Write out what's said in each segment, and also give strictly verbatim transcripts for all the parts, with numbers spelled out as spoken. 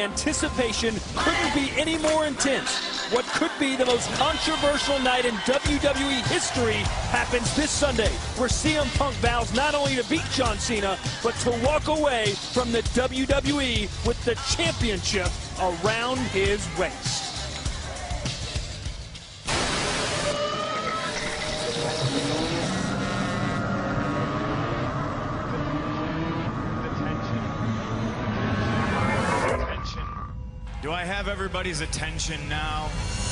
Anticipation couldn't be any more intense. What could be the most controversial night in W W E history happens this Sunday, where C M Punk vows not only to beat John Cena, but to walk away from the W W E with the championship around his waist. Do I have everybody's attention now?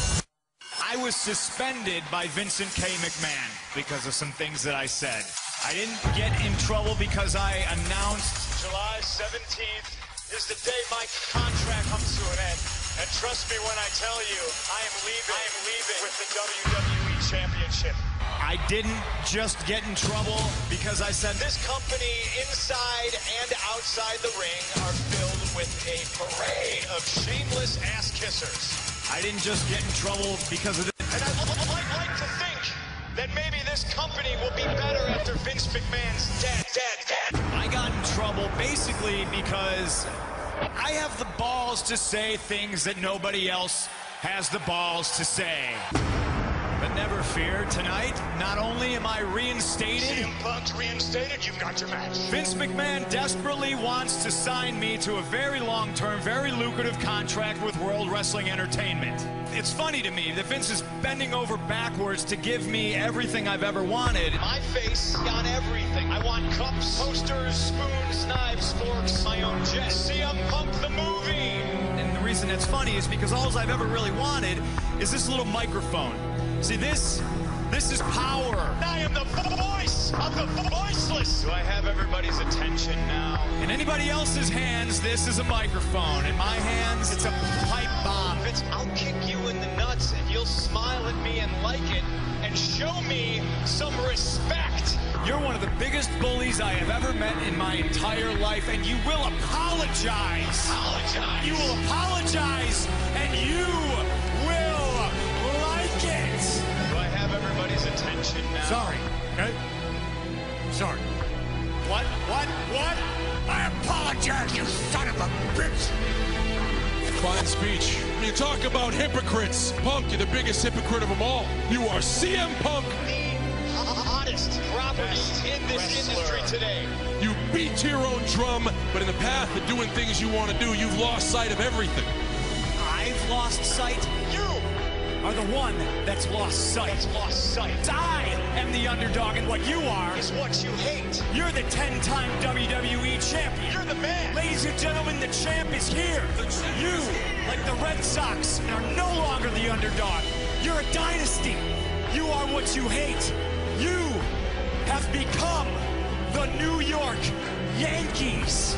I was suspended by Vincent K. McMahon because of some things that I said. I didn't get in trouble because I announced July seventeenth is the day my contract comes to an end. And trust me when I tell you, I am leaving, I am leaving with the W W E Championship. I didn't just get in trouble because I said this company inside and outside the ring are filled with a parade of shameless ass kissers. I didn't just get in trouble because of this. And I would like, like to think that maybe this company will be better after Vince McMahon's dead, dead, dead. I got in trouble basically because I have the balls to say things that nobody else has the balls to say. But never fear, tonight, not only am I reinstated... C M Punk's reinstated, you've got your match. Vince McMahon desperately wants to sign me to a very long-term, very lucrative contract with World Wrestling Entertainment. It's funny to me that Vince is bending over backwards to give me everything I've ever wanted. My face on everything. I want cups, posters, spoons, knives, forks, my own jet. C M Punk the movie! And the reason that's funny is because all I've ever really wanted is this little microphone. See, this, this is power. I am the voice of the voiceless. Do I have everybody's attention now? In anybody else's hands, this is a microphone. In my hands, it's a pipe bomb. Vince, I'll kick you in the nuts and you'll smile at me and like it and show me some respect. You're one of the biggest bullies I have ever met in my entire life, and you will apologize. Apologize. You will apologize, and you will like it. Do I have everybody's attention now? Sorry. Okay? Sorry. What? What? What? I apologize, you son of a bitch. Fine speech. When you talk about hypocrites, Punk, you're the biggest hypocrite of them all. You are C M Punk. The hottest property in this wrestler. Industry today. You beat to your own drum, but in the path of doing things you want to do, you've lost sight of everything. I've lost sight. You are the one that's lost sight. That's lost sight. I am the underdog, and what you are is what you hate. You're the ten-time W W E champion. You're the man. Ladies and gentlemen, the champ is here. You, like the Red Sox, are no longer the underdog. You're a dynasty. You are what you hate. You have become the New York Yankees.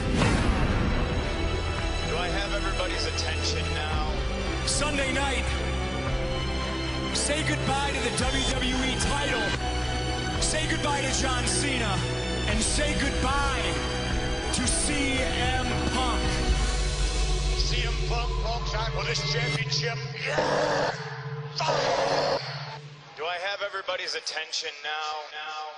Do I have everybody's attention now? Sunday night, say goodbye to the W W E title, say goodbye to John Cena, and say goodbye to C M Punk. C M Punk walks out with this championship. Yeah. Do I have everybody's attention now? Now.